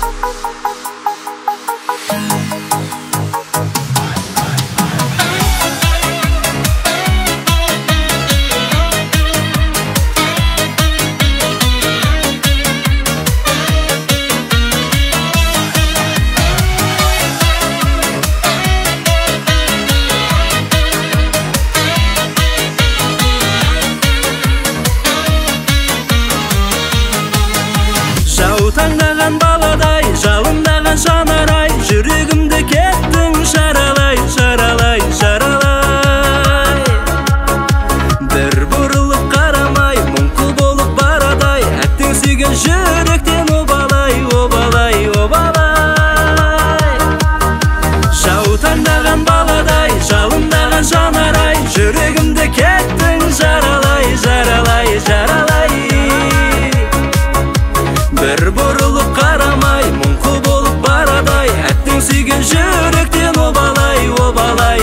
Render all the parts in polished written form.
Таңдаған баладай, жалындаған жанарай, жүрегімді кеттің жаралай, жаралай, жаралай. Бір бұрылып қарамай, мұңқы болып барадай, әттең сүйген жүректен обалай, обалай, обалай. Жау таңдаған баладай, жалындаған жанарай, жүрегімді кеттің жаралай, жаралай, жаралай. Бір бұрылып қарамай, мұңқы болып барадай, әттең сүйген жүректен обалай, обалай,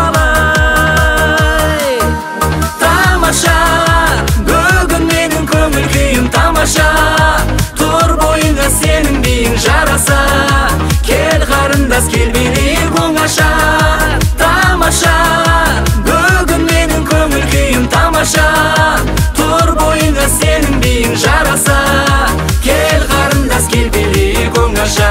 обалай. Тамаша, бүгін менің көңіл күйім тамаша, тұр бойыңа сенің биің жараса, кел қарындас, кел билейік оңаша. Тамаша, бүгін менің көңіл күйім тамаша, тұр бойыңа сенің биің жараса, кел қарындас, кел билейік оңаша.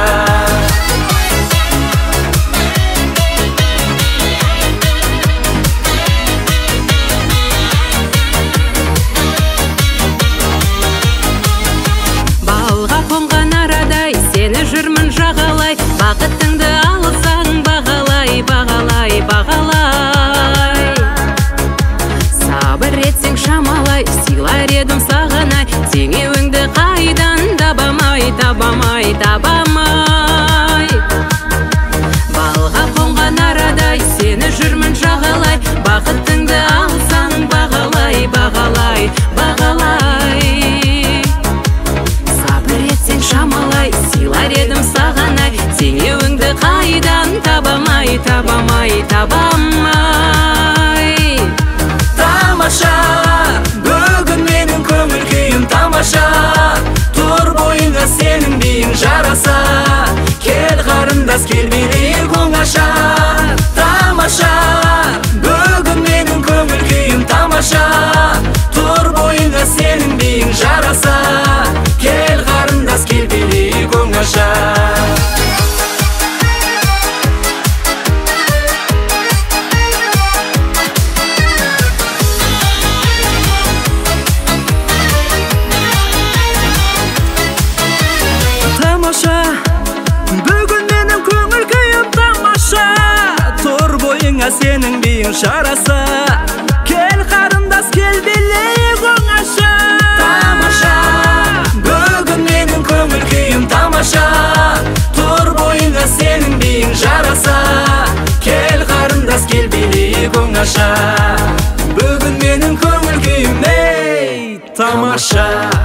Балға қонған арадай, сені жүрмін жағалай, бақытыңды алсаң бағалай, бағалай, бағалай. Сабыр етсең шамалай, сыйлар едім сағанай, теңеуіңді қайдан табамай, табамай, табамай. Балға қонған арадай, сені жүрмін жағалай, бақытыңды алсаң бағалай, бағалай, бағалай. Сабыр етсең шамалай, сыйлар едім сағанай, теңеуіңді қайдан табамай, табамай, табамай. Тамаша, бүгін менің көңіл күйім тамаша, тұр бойыңа сенің биің жараса, кел қарындас, кел билейік оңаша. Тамаша, бүгін менің көңіл күйім тамаша, тұр бойыңа сенің биің жараса, кел қарындас, кел билейік оңаша. Бүгін менің көңіл күйім тамаша, тұр бойыңа сенің биің жараса, кел қарындас, кел билейік оңаша. Тамаша, бүгін менің көңіл күйім тамаша, тұр бойыңа сенің биің жараса, кел қарындас, кел билейік оңаша. Бүгін менің көңіл күйім тамаша.